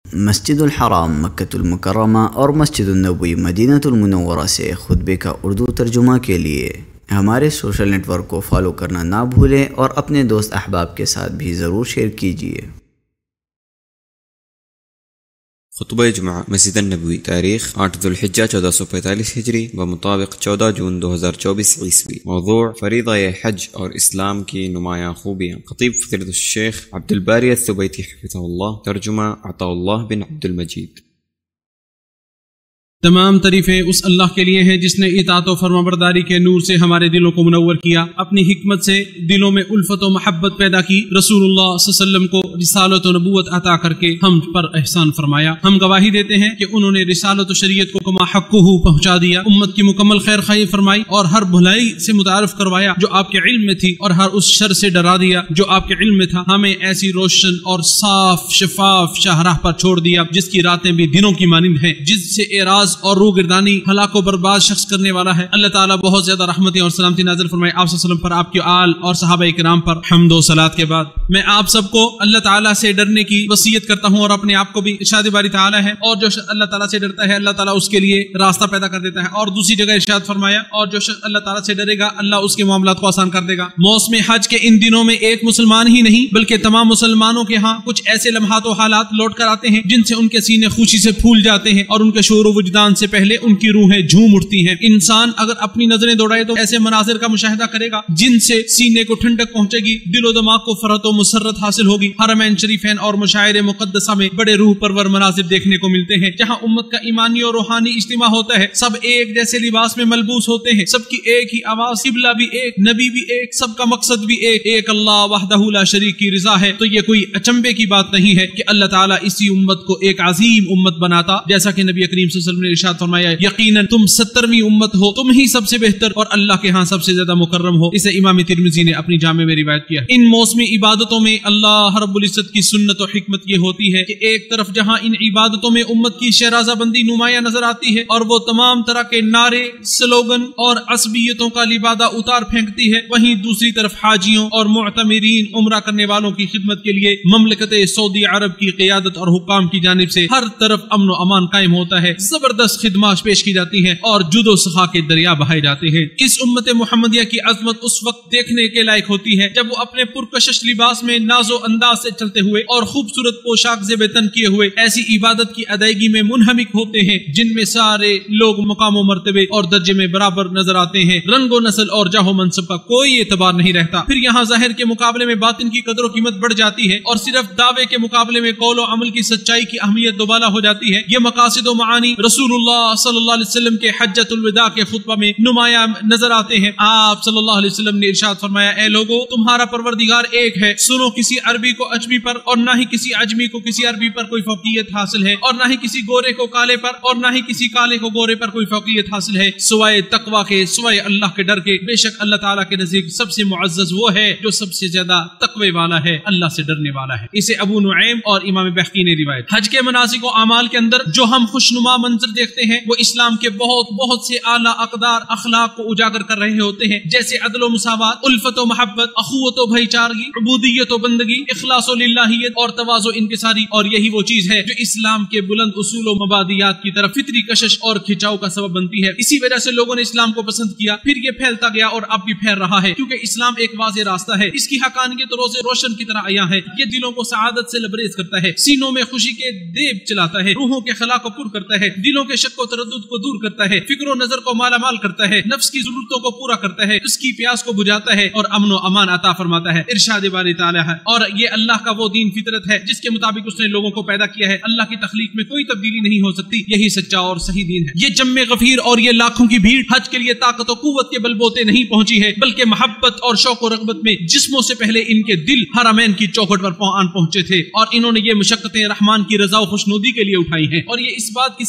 مسجد الحرام مکۃ المکرمہ اور مسجد النبوی مدینہ المنورہ سے خطبے کا اردو ترجمہ کے لیے ہمارے سوشل نیٹ ورک کو فالو کرنا نہ بھولیں اور اپنے دوست احباب کے ساتھ بھی ضرور شیئر کیجیے۔ خطبہ جمعہ مسجد النبوی، تاریخ 8 ذوالحجہ 1445 ہجری بمطابق 14 جون 2024 عیسوی۔ موضوع فریضہ حج اور اسلام کی نمایاں خوبیاں۔ خطیب فضیلۃ الشیخ عبد الباری الثبیتی حفظہ اللہ، ترجمہ عطا اللہ بن عبد المجید۔ تمام تعریفیں اس اللہ کے لیے ہیں جس نے اطاعت و فرمانبرداری کے نور سے ہمارے دلوں کو منور کیا، اپنی حکمت سے دلوں میں الفت و محبت پیدا کی، رسول اللہ صلی اللہ علیہ وسلم کو رسالت و نبوت عطا کر کے ہم پر احسان فرمایا۔ ہم گواہی دیتے ہیں کہ انہوں نے رسالت و شریعت کو کما حقہ پہنچا دیا، امت کی مکمل خیر خواہی فرمائی اور ہر بھلائی سے متعارف کروایا جو آپ کے علم میں تھی، اور ہر اس شر سے ڈرا دیا جو آپ کے علم میں تھا۔ ہمیں ایسی روشن اور صاف شفاف شاہراہ پر چھوڑ دیا جس کی راتیں بھی دنوں کی مانند ہیں، جس سے اعراض اور روح گردانی ہلاک و برباد شخص کرنے والا ہے۔ اللہ تعالیٰ بہت زیادہ رحمتیں اور سلامتی نازل فرمائے آپ صلی اللہ علیہ وسلم پر، آپ کے آل اور صحابہ کرام پر۔ حمد و صلات کے بعد میں آپ سب کو اللہ تعالیٰ سے ڈرنے کی وصیت کرتا ہوں اور اپنے آپ کو بھی۔ ارشاد باری تعالیٰ ہے، اور جو اللہ تعالیٰ سے ڈرتا ہے اللہ تعالیٰ اس کے لیے راستہ پیدا کر دیتا ہے، اور دوسری جگہ ارشاد فرمایا، اور جو اللہ تعالیٰ سے ڈرے گا اللہ اس کے معاملات کو آسان کر دے گا۔ موسم حج کے ان دنوں میں ایک مسلمان ہی نہیں بلکہ تمام مسلمانوں کے ہاں کچھ ایسے لمحات و حالات لوٹ کر آتے ہیں جن سے ان کے سینے خوشی سے پھول جاتے ہیں اور ان کے شعور و وجدان سے پہلے ان کی روحیں جھوم اٹھتی ہیں۔ انسان اگر اپنی نظریں دوڑائے تو ایسے مناظر کا مشاہدہ کرے گا جن سے سینے کو ٹھنڈک پہنچے گی، دل و دماغ کو فرحت و مسرت حاصل ہوگی۔ حرمین شریفین اور مشاعر مقدسہ میں بڑے روح پرور مناظر دیکھنے کو ملتے ہیں جہاں امت کا ایمانی اور روحانی اجتماع ہوتا ہے، سب ایک جیسے لباس میں ملبوس ہوتے ہیں، سب کی ایک ہی آواز، قبلہ بھی ایک، نبی بھی ایک، سب کا مقصد بھی ایک اللہ وحدہ لا شریک کی رضا ہے۔ تو یہ کوئی اچنبے کی بات نہیں ہے کہ اللہ تعالیٰ اسی امت کو ایک عظیم امت بناتا، جیسا کہ نبی کریم صلی اللہ علیہ وسلم نے ارشاد فرمایا، یقیناً تم 70ویں امت ہو، تم ہی سب سے بہتر اور اللہ کے ہاں سب سے زیادہ مکرم ہو۔ اسے امام ترمذی نے اپنی جامع میں روایت کیا۔ ان موسمی عبادتوں میں اللہ رب العزت کی سنت و حکمت یہ ہوتی ہے کہ ایک طرف جہاں ان عبادتوں میں امت کی شہرازہ بندی نمایاں نظر آتی ہے اور وہ تمام طرح کے نعرے، سلوگن اور عصبیتوں کا لبادہ اتار پھینکتی ہے، وہیں دوسری طرف حاجیوں اور معتمرین عمرہ کرنے والوں کی خدمت کے لیے مملکت سعودی عرب کی قیادت اور حکام کی جانب سے ہر طرف امن و امان قائم ہوتا ہے، زبردست خدمات پیش کی جاتی ہیں اور جد و سخا کے دریا بہائے جاتے ہیں۔ اس امت محمدیہ کی عظمت اس وقت دیکھنے کے لائق ہوتی ہے جب وہ اپنے پرکشش لباس میں ناز و انداز سے چلتے ہوئے اور خوبصورت پوشاک زیب تن کیے ہوئے ایسی عبادت کی ادائیگی میں منہمک ہوتے ہیں جن میں سارے لوگ مقام و مرتبے اور درجے میں برابر نظر آتے ہیں، رنگ و نسل اور جاہ و منصب کا کوئی اعتبار نہیں رہتا۔ پھر یہاں ظاہر کے مقابلے میں باطن کی قدر و قیمت بڑھ جاتی ہے اور صرف دعوے کے مقابلے میں قول و عمل کی سچائی کی اہمیت دوبالا ہو جاتی ہے۔ یہ مقاصد و معانی رسول اللہ صلی اللہ علیہ وسلم کے حجۃ الوداع کے خطبہ میں نمایاں نظر آتے ہیں۔ آپ صلی اللہ علیہ وسلم نے ارشاد فرمایا، اے لوگو تمہارا پروردگار ایک ہے، سنو کسی عربی کو عجمی پر اور نہ ہی کسی عجمی کو کسی عربی پر کوئی فوقیت حاصل ہے، اور نہ ہی کسی گورے کو کالے پر اور نہ ہی کسی کالے کو گورے پر کوئی فوقیت حاصل ہے سوائے تقوی کے، سوائے اللہ کے ڈر کے۔ بے شک اللہ تعالیٰ کے نزدیک سب سے معزز وہ ہے جو سب سے زیادہ تقوی والا ہے، اللہ سے ڈرنے والا ہے۔ اسے ابو نعیم اور امام بہقی نے روایت۔ حج کے مناسک و اعمال کے اندر جو ہم خوشنما منظر دیکھتے ہیں وہ اسلام کے بہت سے اعلیٰ اقدار اخلاق کو اجاگر کر رہے ہوتے ہیں، جیسے عدل و مساوات، الفت و محبت، اخوت و بھائی چارگی، عبودیت و بندگی، اخلاص و للہیت اور تواضع و انکساری۔ اور یہی وہ چیز ہے جو اسلام کے بلند اصول و مبادیات کی طرف فطری کشش اور کھچاؤ کا سبب بنتی ہے۔ اسی وجہ سے لوگوں نے اسلام کو پسند کیا، پھر یہ پھیلتا گیا اور اب بھی پھیل رہا ہے، کیونکہ اسلام ایک واضح راستہ ہے، اس کی حقانیت روز روشن کی طرح عیاں ہے۔ یہ دلوں کو سعادت سے لبریز کرتا ہے، سینوں میں خوشی کے دیب چلاتا ہے، روحوں کے خلا کو پر کرتا ہے، دلوں کے شک و تردد کو دور کرتا ہے، فکر و نظر کو مالا مال کرتا ہے، نفس کی ضرورتوں کو پورا کرتا ہے، اس کی پیاس کو بجھاتا ہے اور امن و امان عطا فرماتا ہے۔ ارشاد باری تعالیٰ ہے، اور یہ اللہ کا وہ دین فطرت ہے جس کے مطابق اس نے لوگوں کو پیدا کیا ہے، اللہ کی تخلیق میں کوئی تبدیلی نہیں ہو سکتی، یہی سچا اور صحیح دین ہے۔ یہ جم غفیر اور یہ لاکھوں کی بھیڑ حج کے لیے طاقت و قوت کے بل بوتے نہیں پہنچی ہے، بلکہ محبت اور شوق و رغبت میں جسموں سے پہلے ان کے دل حرمین کی چوکھٹ پر پہنچے تھے، اور انہوں نے یہ مشقتیں رحمان کی رضا و خوشنودی کے لیے اٹھائی ہیں، اور یہ اس بات کی سب سے سچی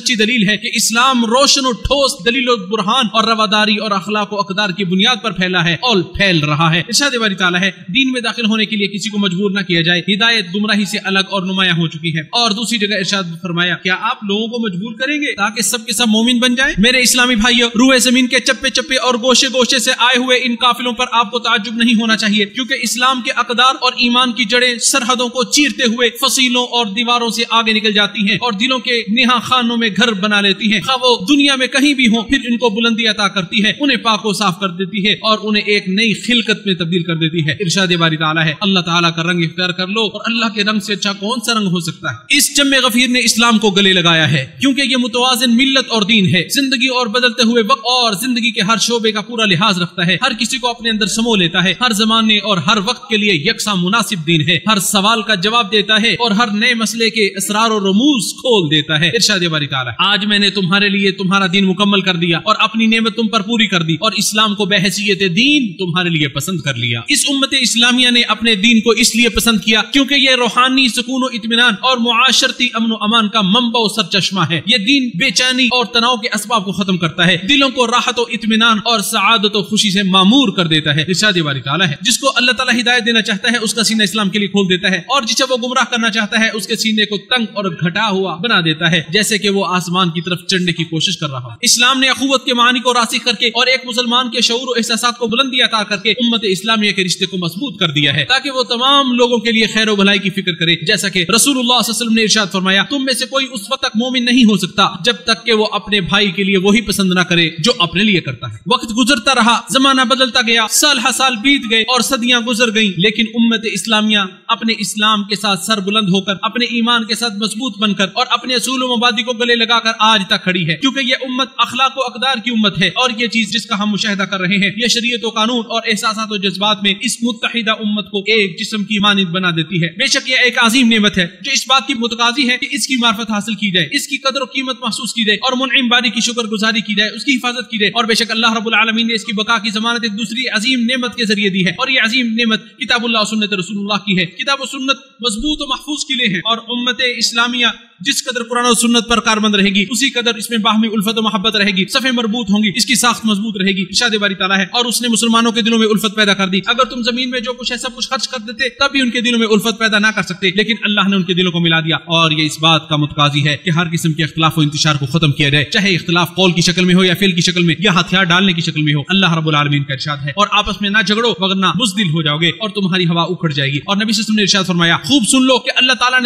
سچی دلیل ہے کہ اسلام روشن و ٹھوس دلیل و برہان اور رواداری اور اخلاق و اقدار کی بنیاد پر پھیلا ہے اور پھیل رہا ہے۔ ارشاد باری تعالیٰ ہے دین میں داخل ہونے کے لیے کسی کو مجبور نہ کیا جائے، ہدایت گمراہی سے الگ اور نمایاں ہو چکی ہے۔ اور دوسری جگہ ارشاد فرمایا کیا آپ لوگوں کو مجبور کریں گے تاکہ سب کے سب مومن بن جائیں؟ میرے اسلامی بھائیو، روئے زمین کے چپے چپے اور گوشے گوشے سے آئے ہوئے ان قافلوں پر آپ کو تعجب نہیں ہونا چاہیے، کیونکہ اسلام کے اقدار اور ایمان کی جڑیں سرحدوں کو چیرتے ہوئے فصیلوں اور دیواروں سے آگے نکل جاتی ہیں اور دلوں کے نہا خانوں میں گھر بنا لیتی ہیں۔ خواہ وہ دنیا میں کہیں بھی ہوں، پھر ان کو بلندی عطا کرتی ہے، انہیں پاک و صاف کر دیتی ہے اور انہیں ایک نئی خلقت میں تبدیل کر دیتی ہے۔ ارشاد باری تعالیٰ ہے اللہ تعالیٰ کا رنگ اختیار کر لو، اور اللہ کے رنگ سے اچھا کون سا رنگ ہو سکتا ہے؟ اس جم غفیر نے اسلام کو گلے لگایا ہے کیونکہ یہ متوازن ملت اور دین ہے، زندگی اور بدلتے ہوئے وقت اور زندگی کے ہر شعبے کا پورا لحاظ رکھتا ہے، ہر کسی کو اپنے اندر سمو لیتا ہے، ہر زمانے اور ہر وقت کے لیے یکساں مناسب دین ہے، ہر سوال کا جواب دیتا ہے اور ہر نئے مسئلے کے اسرار و رموز کھول دیتا ہے۔ ارشاد باری تعالیٰ آج میں نے تمہارے لیے تمہارا دین مکمل کر دیا اور اپنی نعمت تم پر پوری کر دی اور اسلام کو بحیثیت دین تمہارے لیے پسند کر لیا۔ اس امت اسلامیہ نے اپنے دین کو اس لیے پسند کیا کیونکہ یہ روحانی سکون و اطمینان اور معاشرتی امن و امان کا منبع و سرچشمہ ہے۔ یہ دین بے چینی اور تناؤ کے اسباب کو ختم کرتا ہے، دلوں کو راحت و اطمینان اور سعادت و خوشی سے معمور کر دیتا ہے۔ ارشاد باری تعالیٰ ہے جس کو اللہ تعالیٰ ہدایت دینا چاہتا ہے اس کا سینہ اسلام کے لیے کھول دیتا ہے، اور جسے وہ گمراہ کرنا چاہتا ہے اس کے سینے کو تنگ اور گھٹا ہوا بنا دیتا ہے، جیسے کہ وہ آسمان کی طرف چڑھنے کی کوشش کر رہا ہے۔ اسلام نے اخوت کے معنی کو راسخ کر کے اور ایک مسلمان کے شعور و احساسات کو بلندی عطا کر کے امت اسلامیہ کے رشتے کو مضبوط کر دیا ہے تاکہ وہ تمام لوگوں کے لیے خیر و بھلائی کی فکر کرے، جیسا کہ رسول اللہ صلی اللہ علیہ وسلم نے ارشاد فرمایا تم میں سے کوئی اس وقت تک مومن نہیں ہو سکتا جب تک کہ وہ اپنے بھائی کے لیے وہی پسند نہ کرے جو اپنے لیے کرتا ہے۔ وقت گزرتا رہا، زمانہ بدلتا گیا، سال ہر سال بیت گئے اور صدیاں گزر گئیں، لیکن امت اسلامیہ اپنے اسلام کے ساتھ سر بلند ہو کر، اپنے ایمان کے ساتھ مضبوط بن کر اور اپنے اصول و مبادی کو گلے لگا کر آج تک کھڑی ہے، کیونکہ یہ امت اخلاق و اقدار کی امت ہے، اور یہ چیز جس کا ہم مشاہدہ کر رہے ہیں یہ شریعت و قانون اور احساسات و جذبات میں اس متحدہ امت کو ایک جسم کی مانند بنا دیتی ہے۔ بے شک یہ ایک عظیم نعمت ہے جو اس بات کی متقاضی ہے کہ اس کی معرفت حاصل کی جائے، اس کی قدر و قیمت محسوس کی جائے اور منعم باری کی شکر گزاری کی جائے، اس کی حفاظت کی جائے، اور بے شک اللہ رب العالمین نے اس کی بقا کی ضمانت ایک دوسری عظیم نعمت کے ذریعے دی ہے، اور یہ عظیم نعمت کتاب اللہ و سنت رسول اللہ کی ہے۔ کتاب و سنت مضبوط و محفوظ کے لیے ہے، اور امت اسلامیہ جس قدر قرآن و سنت پر کاربند رہے گی اسی قدر اس میں باہمی الفت و محبت رہے گی، صفیں مربوط ہوں گی، اس کی ساخت مضبوط رہے گی۔ ارشاد باری تعالیٰ ہے اور اس نے مسلمانوں کے دلوں میں الفت پیدا کر دی، اگر تم زمین میں جو کچھ ہے سب کچھ خرچ کر دیتے تب بھی ان کے دلوں میں الفت پیدا نہ کر سکتے، لیکن اللہ نے ان کے دلوں کو ملا دیا، اور یہ اس بات کا متقاضی ہے کہ ہر قسم کے اختلاف و انتشار کو ختم کیا جائے، چاہے اختلاف قول کی شکل میں ہو یا فعل کی شکل میں یا ہتھیار ڈالنے کی شکل میں ہو۔ اللہ رب العالمین کا ارشاد ہے اور آپس میں نہ جھگڑو ورنہ بزدل ہو جاؤ گے اور تمہاری ہوا اکھڑ جائے گی۔ اور نبی صلی اللہ علیہ وسلم نے ارشاد فرمایا خوب سن لو کہ اللہ تعالیٰ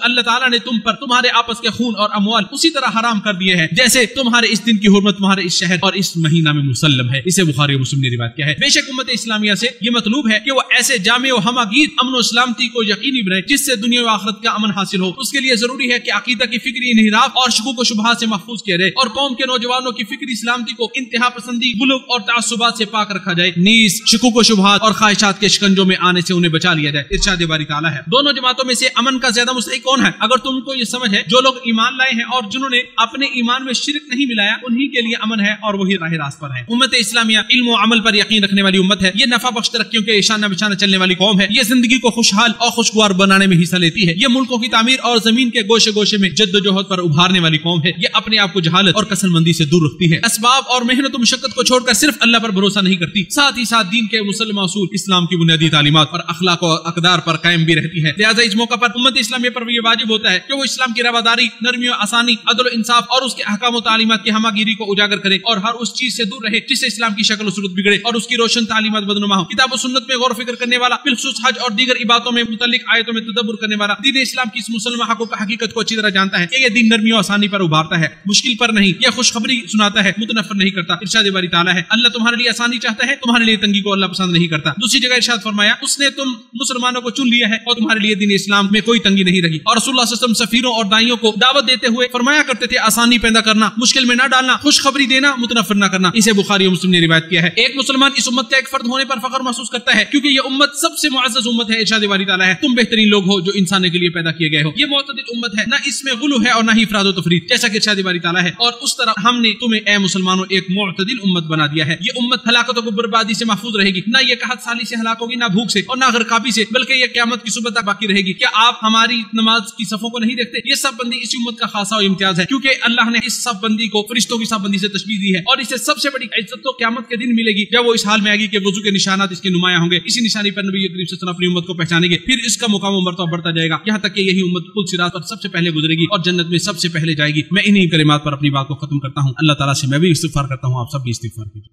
نے تم پر تمہارے آپس کے خون اور اموال اسی طرح حرام کر دیے ہیں جیسے تمہارے اس دن کی حرمت تمہارے اس شہر اور اس مہینہ میں مسلم ہے۔ اسے بخاری و مسلم نے روایت کیا ہے۔ بے شک امت اسلامیہ سے یہ مطلوب ہے کہ وہ ایسے جامع و ہماگیر امن و سلامتی کو یقینی بنائے جس سے دنیا و آخرت کا امن حاصل ہو۔ اس کے لیے ضروری ہے کہ عقیدہ کی فکری انحراف اور شکوک و شبہات سے محفوظ کیا جائے اور قوم کے نوجوانوں کی فکری سلامتی کو انتہا پسندی، غلو اور تعصبات سے پاک رکھا جائے، نیز شکوک و شبہات اور خواہشات کے شکنجوں میں آنے سے انہیں بچا لیا جائے۔ ارشاد باری تعالیٰ ہے دونوں جماعتوں میں سے امن کا زیادہ مستحق کون ہے؟ اگر تم کو یہ سمجھ ہے جو لوگ ایمان لائے ہیں اور جنہوں نے اپنے ایمان میں شرک نہیں ملایا انہی کے لیے امن ہے اور وہی راہ راست پر ہے۔ امت اسلامیہ علم و عمل پر یقین رکھنے والی امت ہے، یہ نفع بخش ترقیوں کے شانہ بشانہ چلنے والی قوم ہے، یہ زندگی کو خوشحال اور خوشگوار بنانے میں حصہ لیتی ہے، یہ ملکوں کی تعمیر اور زمین کے گوشے گوشے میں جد و جہد پر ابھارنے والی قوم ہے، یہ اپنے آپ کو جہالت اور کسل مندی سے دور رکھتی ہے، اسباب اور محنت و مشقت کو چھوڑ کر صرف اللہ پر بھروسہ نہیں کرتی، ساتھ ہی ساتھ دین کے مسلم اصول، اسلام کی بنیادی تعلیمات اور اخلاق و اقدار پر قائم بھی رہتی ہے۔ لہٰذا اس موقع پر امت اسلامیہ پر یہ واجب ہوتا ہے کہ وہ اسلام کی رواداری، نرمی و آسانی، عدل و انصاف اور اس کے احکام و تعلیمات کی ہمہ گیری کو اجاگر کرے اور ہر اس چیز سے دور رہے جس سے اسلام کی شکل و صورت بگڑے اور اس کی روشن تعلیمات بدنما ہو۔ کتاب و سنت میں غور و فکر کرنے والا، بالخصوص حج اور دیگر عبادتوں میں متعلق آیتوں میں تدبر کرنے والا دین اسلام کی اس مسلمہ حقیقت کو اچھی طرح جانتا ہے کہ یہ دین نرمی و آسانی پر ابھارتا ہے، مشکل پر نہیں، یہ خوشخبری سناتا ہے، متنفر نہیں کرتا۔ ارشاد باری تعالیٰ ہے اللہ تمہارے لیے آسانی چاہتا ہے، تمہارے لیے تنگی کو اللہ پسند نہیں کرتا۔ دوسری جگہ ارشاد فرمایا اس نے تم مسلمانوں کو چن لیا ہے اور تمہارے لیے دین اسلام میں کوئی تنگی نہیں رہی۔ اور رسول اللہ صلی اللہ علیہ وسلم سفیروں اور داعیوں کو دعوت دیتے ہوئے فرمایا کرتے تھے آسانی پیدا کرنا، مشکل میں نہ ڈالنا، خوشخبری دینا، متنفر نہ کرنا۔ اسے بخاری و مسلم نے روایت کیا ہے۔ ایک مسلمان اس امت کا ایک فرد ہونے پر فخر محسوس کرتا ہے کیونکہ یہ امت سب سے معزز امت ہے۔ ارشاد باری تعالیٰ ہے تم بہترین لوگ ہو جو انسانوں کے لیے پیدا کیے گئے ہو۔ یہ معتدل امت ہے، نہ اس میں غلو ہے اور نہ ہی افراط و تفریط، جیسا کہ ارشاد باری تعالیٰ ہے اور اس طرح ہم نے تمہیں اے مسلمانوں ایک معتدل امت بنا دیا ہے۔ یہ امت ہلاکتوں کو بربادی سے محفوظ رہے گی، نہ یہ قحط سالی سے ہلاک ہوگی، نہ بھوک سے اور نہ غرقابی سے، بلکہ یہ قیامت کی صبح تک باقی رہے گی۔ کیا آپ ہماری نماز کی صفوں کو نہیں دیکھتے؟ یہ صف بندی اسی امت کا خاصہ و امتیاز ہے، کیونکہ اللہ نے اس صف بندی کو فرشتوں کی صف بندی سے تشبیہ دی ہے، اور اسے سب سے بڑی عزت تو قیامت کے دن ملے گی جب وہ اس حال میں آئے گی کہ وضو کے نشانات اس کے نمایاں ہوں گے، اسی نشانی پر نبی کریم صلی اللہ علیہ وسلم اپنی امت کو پہچانیں گے، پھر اس کا مقام و مرتبہ بڑھتا جائے گا، یہاں تک کہ یہی امت پل صراط پر سب سے پہلے گزرے گی اور جنت میں سب سے پہلے جائے گی۔ میں انہی کلمات پر اپنی بات کو ختم کرتا ہوں، اللہ تعالیٰ سے میں بھی استغفار کرتا ہوں، آپ سب بھی استغفار کیجیے۔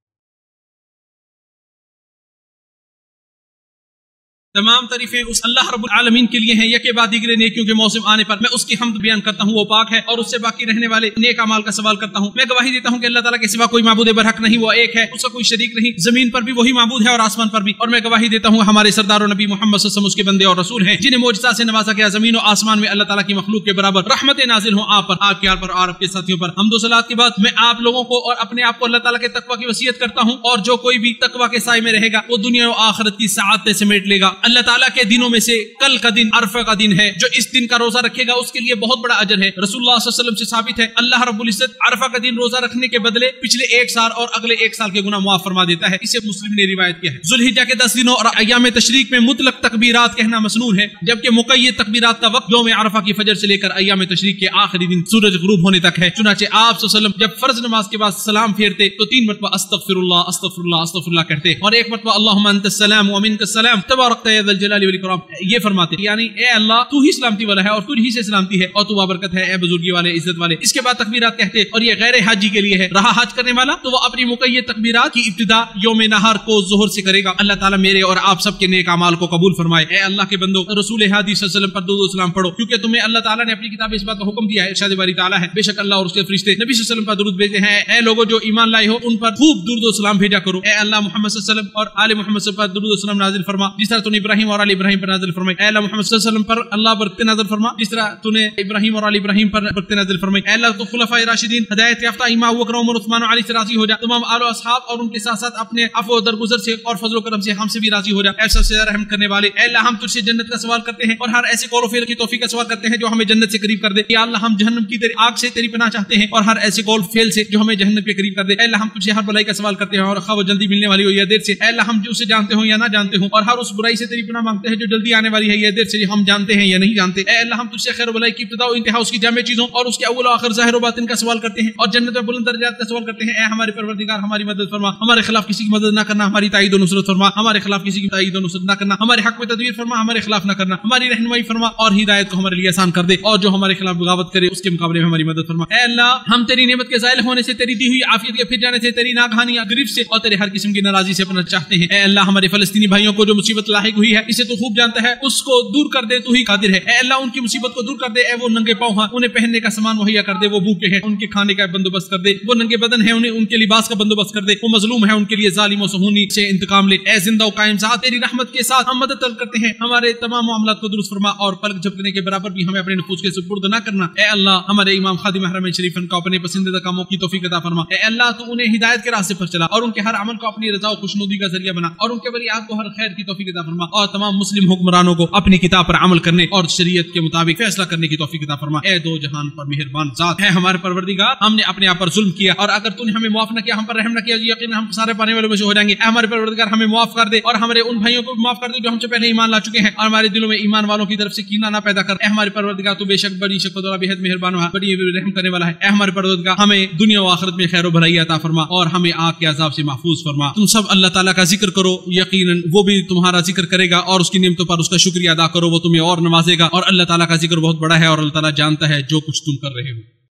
تمام تعریفیں اس اللہ رب العالمین کے لیے ہیں، یکے بعد دیگرے نیکیوں کے موسم آنے پر میں اس کی حمد بیان کرتا ہوں، وہ پاک ہے اور اس سے باقی رہنے والے نیک اعمال کا سوال کرتا ہوں۔ میں گواہی دیتا ہوں کہ اللہ تعالیٰ کے سوا کوئی معبود برحق نہیں، وہ ایک ہے، اس کا کوئی شریک نہیں، زمین پر بھی وہی معبود ہے اور آسمان پر بھی، اور میں گواہی دیتا ہوں ہمارے سردار و نبی محمد صلی اللہ علیہ وسلم اس کے بندے اور رسول ہیں جنہیں معجزات سے نوازا گیا، زمین و آسمان میں اللہ تعالیٰ کی مخلوق کے برابر رحمت نازل ہوں آپ پر، آپ کے آل پر اور آپ کے ساتھیوں پر۔ حمد و صلات کے بعد میں آپ لوگوں کو اور اپنے آپ کو اللہ تعالیٰ کے تقوی کی وصیت کرتا ہوں، اور جو کوئی بھی تقوی کے سائے میں رہے گا وہ دنیا و آخرت کی سعادتیں سمیٹ لے گا۔ اللہ تعالیٰ کے دنوں میں سے کل کا دن عرفہ کا دن ہے، جو اس دن کا روزہ رکھے گا اس کے لیے بہت بڑا اجر ہے۔ رسول اللہ صلی اللہ علیہ وسلم سے ثابت ہے اللہ رب العزت عرفہ کا دن روزہ رکھنے کے بدلے پچھلے ایک سال اور اگلے ایک سال کے گناہ معاف فرما دیتا ہے، اسے مسلم نے روایت کیا ہے۔ ذوالحجہ کے 10 دنوں اور ایام تشریق میں مطلق تکبیرات کہنا مسنون ہے، جبکہ مقید تکبیرات کا وقت یوم عرفہ کی فجر سے لے کر ایام تشریق کے آخری دن سورج غروب ہونے تک ہے۔ چنانچہ آپ صلی اللہ علیہ وسلم جب فرض نماز کے بعد سلام پھیرتے تو 3 مرتبہ استغفر اللہ استغفر اللہ استغفر اللہ کہتے، اور ایک مرتبہ اللہم انت السلام ومنک السلام تبارکت یا ذا الجلال والاکرام یہ فرماتے، یعنی اے اللہ تو ہی سلامتی والا ہے اور تو ہی سے سلامتی ہے اور تو بابرکت ہے، اے بزرگی والے عزت والے۔ اس کے بعد تکبیرات کہتے، اور یہ غیر حاجی کے لیے ہے، رہا حج کرنے والا تو وہ اپنی مقید تکبیرات کی ابتدا یوم نہار کو ظہر سے کرے گا۔ اللہ تعالیٰ میرے اور آپ سب کے نیک اعمال کو قبول فرمائے۔ اے اللہ کے بندو رسول ہادی صلی اللہ علیہ وسلم پر درود و سلام پڑھو، کیونکہ تمہیں اللہ تعالیٰ نے اپنی کتاب اس بات کا حکم دیا ہے، ارشاد باری تعالیٰ ہے بے شک اللہ اور اس کے فرشتے نبی صلی اللہ علیہ وسلم پر درود بھیجتے ہیں۔ اے لوگوں جو ایمان لائے ہو ان پر خوب درود و سلام بھیجا کرو۔ اے اللہ محمد صلی اللہ علیہ وسلم اور آل محمد صلی اللہ علیہ وسلم پر درود و سلام نازل فرما، جس طرح تو نے ابراہیم اور آل ابراہیم پر نازل فرمائی۔ اے اللہ محمد صلی اللہ علیہ وسلم پر اللہ برکت نازل فرما، جس طرح تو نے ابراہیم اور آل ابراہیم پر برکت نازل فرمائی۔ اے اللہ تو خلفائے راشدین ہدایت یافتہ امام ابو بکر عمر عثمان و علی سے راضی ہو جا، تمام آل و اصحاب اور ان کے ساتھ ساتھ اپنے عفو و درگزر سے اور فضل و کرم سے ہم سے بھی راضی ہو جا۔ اے سب سے رحم کرنے والے، اے اللہ ہم تجھ سے جنت کا سوال کرتے ہیں اور ہر ایسے قول و فعل کی توفیق کا سوال کرتے ہیں جو ہمیں جنت سے قریب کر دے۔ یا اللہ ہم جہنم کی تیری آگ سے تیری پناہ چاہتے ہیں اور ہر ایسے قول فعل سے جو ہمیں جہنم کے قریب کر دے۔ اے اللہ ہم تجھ سے ہر بلائی کا سوال کرتے ہیں اور خواہ وہ جلدی ملنے والی ہو یا دیر سے، اے اللہ ہم جو اسے جانتے ہوں یا نہ جانتے ہوں، اور ہر اس برائی سے تیری پناہ مانگتے ہیں جو جلدی آنے والی ہے یا دیر سے، ہم جانتے ہیں یا نہیں جانتے۔ اے اللہ ہم تجھ سے خیر و بلائی کی ابتدا و انتہا اس کی جامع چیزوں اور اس کے اول و آخر ظاہر و باطن کا سوال کرتے ہیں اور جنت میں بلند درجات کا سوال کرتے ہیں۔ اے ہمارے پروردگار ہماری مدد فرما، ہمارے خلاف کسی کی مدد نہ کرنا، ہماری تائید و نصرت فرما، ہمارے خلاف کسی کی تائید و نصرت نہ کرنا، ہمارے حق میں تدبیر فرما، ہمارے خلاف نہ کرنا، ہماری رہنمائی فرما اور ہدایت کو ہمارے لیے آسان کر دے، اور جو ہمارے خلاف بغاوت کرے اس کے مقابلے میں ہماری مدد فرما۔ اے اللہ ہم تیری نعمت کے زائل ہونے سے، تیری دی ہوئی عافیت کے پھر جانے سے، تیری ناگہانی گرفت سے اور تیرے ہر قسم کی ناراضی سے پناہ چاہتے ہیں۔ اے اللہ ہمارے فلسطینی بھائیوں کو جو مصیبت لاحق ہوئی ہے اسے تو خوب جانتا ہے، اس کو دور کر دے، تو ہی قادر ہے۔ اے اللہ ان کی مصیبت کو دور کر دے، اے وہ ننگے پاؤں ہیں انہیں پہننے کا سامان مہیا کر دے، وہ بھوکے ہیں ان کے کھانے کا بندوبست کر دے، وہ ننگے بدن ہیں انہیں ان کے لباس کا بندوبست کر دے، وہ مظلوم ہے ان کے لیے ظالم و صہیونی سے انتقام لے۔ اے زندہ و قائم ذات تیری رحمت کے ساتھ ہم مدد طلب کرتے ہیں، ہمارے تمام معاملات کو درست فرما اور پلک جھپکنے کے برابر بھی ہمیں اپنے نفوس کے سپرد نہ کرنا۔ اے اللہ ہمارے امام خادم حرمین شریفین کو اپنے پسندیدہ کاموں کی توفیق عطا فرما۔ اے اللہ تو انہیں ہدایت کے راستے پر چلا اور ان کے ہر عمل کو اپنی رضا و خوشنودی کا ذریعہ بنا، اور ان کے بریات کو ہر خیر کی توفیق عطا فرما، اور تمام مسلم حکمرانوں کو اپنی کتاب پر عمل کرنے اور شریعت کے مطابق فیصلہ کرنے کی توفیق عطا فرما۔ اے دو جہان پر مہربان ذات ہے ہمارے پروردگار، ہم نے اپنے آپ پر ظلم کیا اور اگر تو نے ہمیں معاف نہ کیا، ہم پر رحم نہ کیا، یقینا ہم سارے پانے والوں میں سے ہو جائیں گے۔ اے ہمارے پروردگار ہمیں معاف کر دے اور ہمارے ان بھائیوں کو معاف کر دے جو ہم سے پہلے ایمان لا چکے ہیں، اور ہمارے دلوں میں ایمان والوں کی طرف سے کینہ نہ پیدا کر۔ اے ہمارے پروردگار تو بے شک بڑی شفقت والا، بے حد مہربان ہے، بڑی رحم کرنے والا ہے۔ اے ہمارے پروردگار ہمیں دنیا و آخرت میں خیر و بھلائی عطا فرما اور ہمیں آگ کے عذاب سے محفوظ فرما۔ تم سب اللہ تعالیٰ کا ذکر کرو، یقیناً وہ بھی تمہارا ذکر کرے گا، اور اس کی نعمتوں پر اس کا شکریہ ادا کرو، وہ تمہیں اور نوازے گا، اور اللہ تعالیٰ کا ذکر بہت بڑا ہے اور اللہ تعالیٰ جانتا ہے جو کچھ تم کر رہے ہو۔